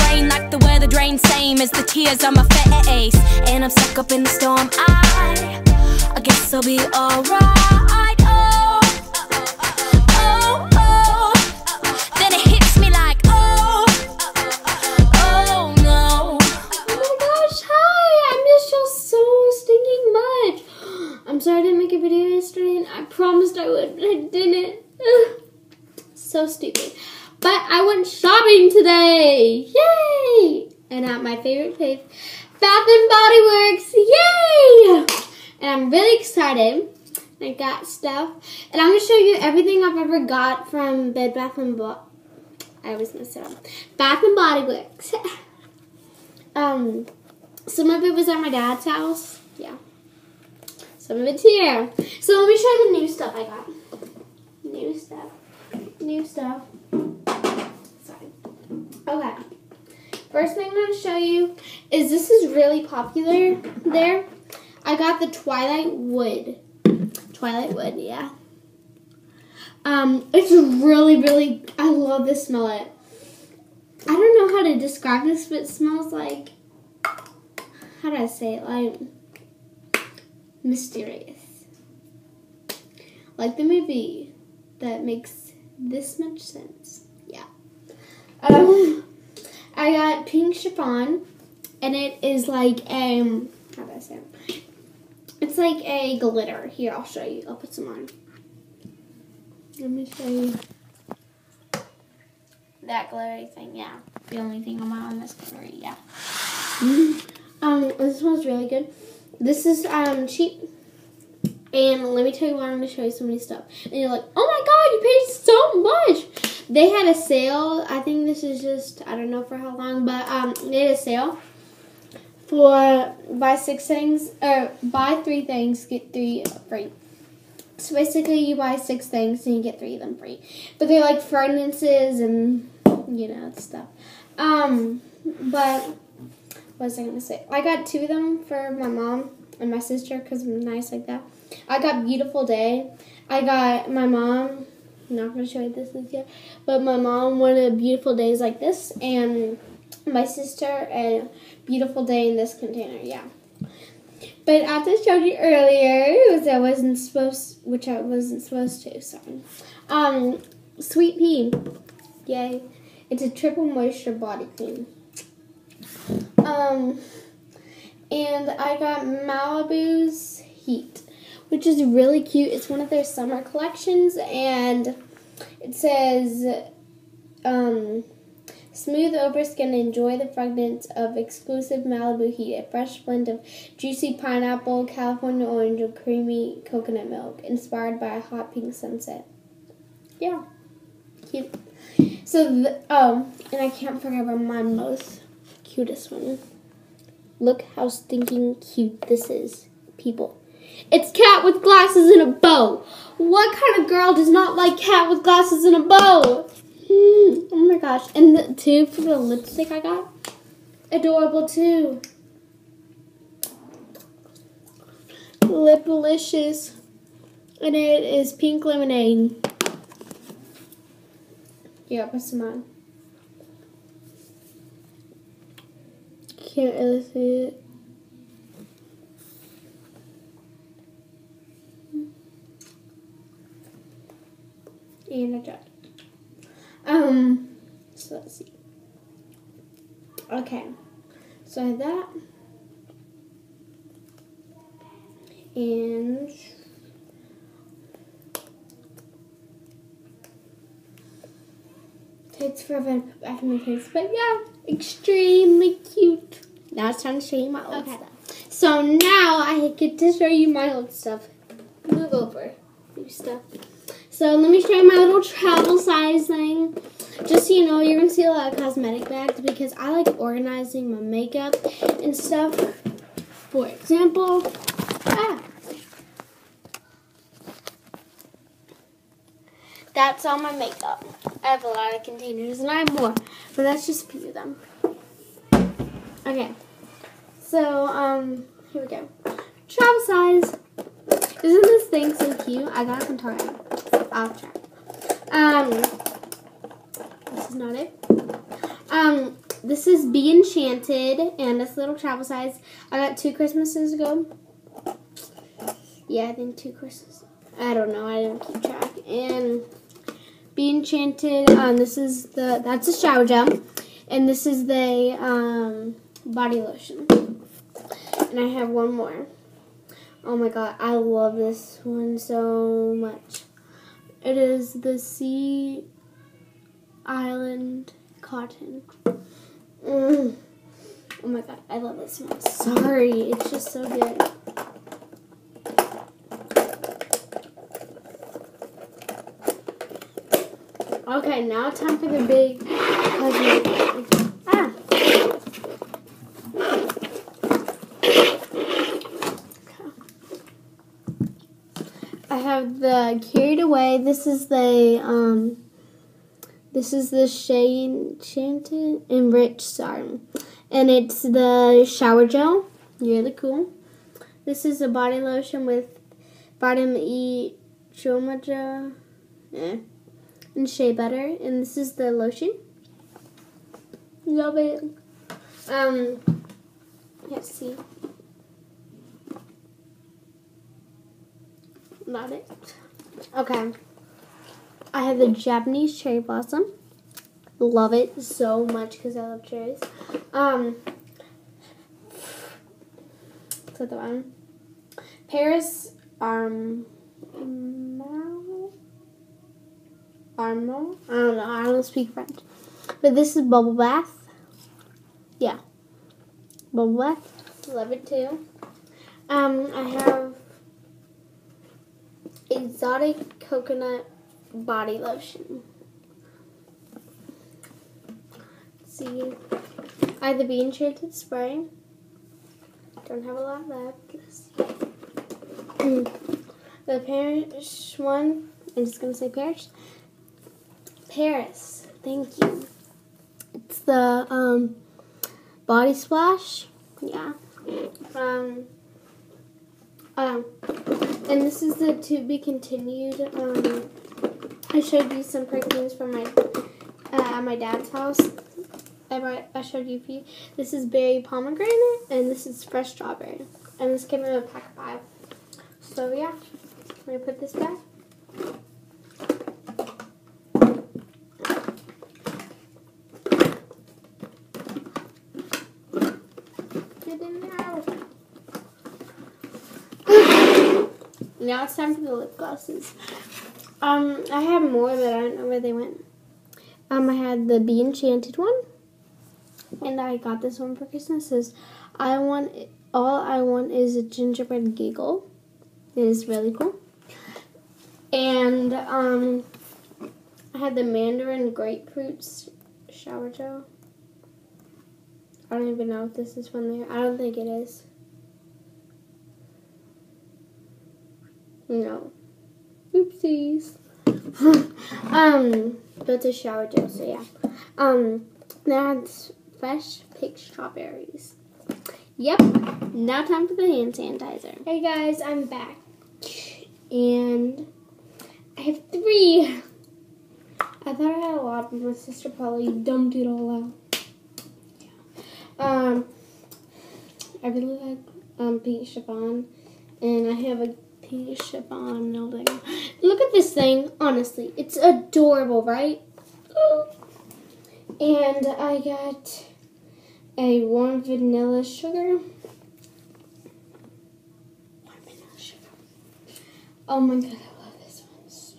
rain like the weather drain, same as the tears on my face. And I'm stuck up in the storm. I guess I'll be alright. Oh, oh, oh. Then it hits me like, oh, oh no. Oh my gosh, hi! I missed y'all so stinking much. I'm sorry I didn't make a video yesterday, and I promised I would, but I didn't. So stupid. But I went shopping today. Yay! And at my favorite place, Bath and Body Works. Yay! And I'm really excited. I got stuff. And I'm going to show you everything I've ever got from Bed Bath and Body. I always mess it up. Bath and Body Works. Some of it was at my dad's house. Yeah. Some of it's here. So let me show you the new stuff I got. New stuff. New stuff. Sorry. Okay. First thing I'm going to show you is this is really popular there. I got the Twilight Wood. Twilight Wood, yeah. It's really, really, I love this smell. I don't know how to describe this, but it smells like, how do I say it? Like, mysterious. Like the movie that makes this much sense. Yeah. I got pink chiffon, and it is like a, how do I say it? It's like a glitter. Here, I'll show you. I'll put some on. Let me show you. That glittery thing, yeah. The only thing on this glittery, yeah. This smells really good. This is cheap. And let me tell you why I'm going to show you so many stuff. And you're like, oh my god, you paid so much. They had a sale. I think this is just, I don't know for how long, but they had a sale for buy 6 things, or buy 3 things, get 3 free. So basically you buy 6 things and you get 3 of them free. But they're like fragrances and, you know, stuff. But what was I going to say? I got 2 of them for my mom and my sister because I'm nice like that. I got Beautiful Day. I got my mom, I'm not going to show you this yet, but my mom wanted Beautiful Days like this, and my sister a Beautiful Day in this container, yeah. But as I showed you earlier, which I wasn't supposed to, sorry. Sweet Pea, yay. It's a triple moisture body cream. And I got Malibu's Heat, which is really cute. It's one of their summer collections, and it says, smooth over skin, enjoy the fragrance of exclusive Malibu Heat, a fresh blend of juicy pineapple, California orange, and creamy coconut milk, inspired by a hot pink sunset. Yeah, cute. So, and I can't forget about my most cutest one. Look how stinking cute this is, people. It's Cat with glasses and a bow. What kind of girl does not like Cat with glasses and a bow? Oh my gosh. And the tube for the lipstick I got, adorable too. Lipalicious. And it is pink lemonade. Yeah, put some on. Can't really see it. And I got it. So let's see. Okay. So I have that. And takes forever to put back in my face. But yeah, extremely cute. Now it's time to show you my old stuff. So now I get to show you my old stuff. Move over. New stuff. So let me show you my little travel size thing. Just so you know, you're going to see a lot of cosmetic bags because I like organizing my makeup and stuff. For example, that's all my makeup. I have a lot of containers and I have more, but that's just a few of them. Okay, so here we go. Travel size. Isn't this thing so cute? I got it from Target. Off track. This is not it. this is Be Enchanted, and it's little travel size. I got 2 Christmases ago. Yeah, I think 2 Christmases. I don't know. I didn't keep track. And Be Enchanted. That's a shower gel, and this is the body lotion. And I have one more. Oh my god, I love this one so much. It is the Sea Island Cotton. Oh my god, I love this smell. Sorry, it's just so good. Okay, now time for the big cosmetic. I have the Carried Away. This is the Shea Enchanted Enriched Serum, and it's the shower gel. Really cool. This is a body lotion with vitamin E, Choma gel, and shea butter, and this is the lotion. Love it. Let's see. Not it. Okay. I have the Japanese Cherry Blossom. Love it so much because I love cherries. So the one. Paris Armo. I don't know. I don't speak French. But this is Bubble Bath. Yeah. Bubble Bath. Love it too. I have Exotic Coconut Body Lotion. Let's see. I have the Be Enchanted Spray. Don't have a lot left. Let's see. The Paris one. I'm just going to say Paris. Paris. Thank you. It's the Body Splash. Yeah. And this is the To Be Continued. I showed you some perfumes from at my dad's house. I showed you a few. This is Berry Pomegranate, and this is Fresh Strawberry. And this came in a pack of 5. So yeah, I'm going to put this back. Now it's time for the lip glosses. I have more, but I don't know where they went. I had the Be Enchanted one, and I got this one for Christmas. It says, all I want is a gingerbread giggle. It is really cool. And I had the Mandarin Grapefruit shower gel. I don't even know if this is from there. I don't think it is. No. Oopsies. But it's a shower gel, so yeah. That's Fresh Picked Strawberries. Yep. Now time for the hand sanitizer. Hey guys, I'm back. And I have 3. I thought I had a lot, but my sister probably dumped it all out. I really like pink chiffon, and I have a pink chiffon building. Look at this thing. Honestly, it's adorable, right? And I got a warm vanilla sugar. Oh my god, I love this one so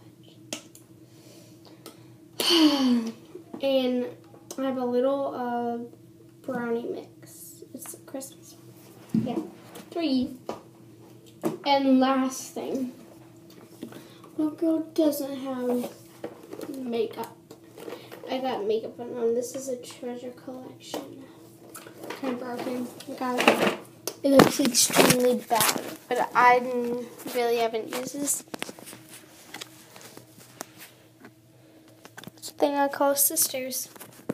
much. And I have a little brownie mix. It's a Christmas one. Yeah, 3. And last thing. What girl doesn't have makeup? I got makeup on. This is a treasure collection. Kind of broken. Guys, it looks extremely bad, but I really haven't used this. It's a thing I call sisters.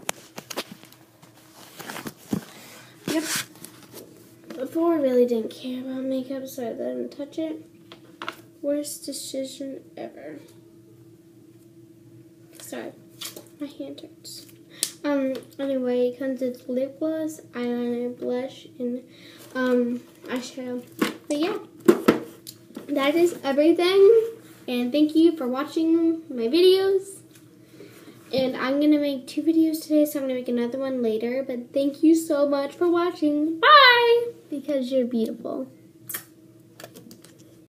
Yep. Before I really didn't care about makeup, so I didn't touch it. Worst decision ever. Sorry, my hand hurts. Anyway, it comes with lip gloss, eyeliner, blush, and eyeshadow. But yeah, that is everything. And thank you for watching my videos. And I'm going to make 2 videos today, so I'm going to make another one later. But thank you so much for watching. Bye! Because you're beautiful.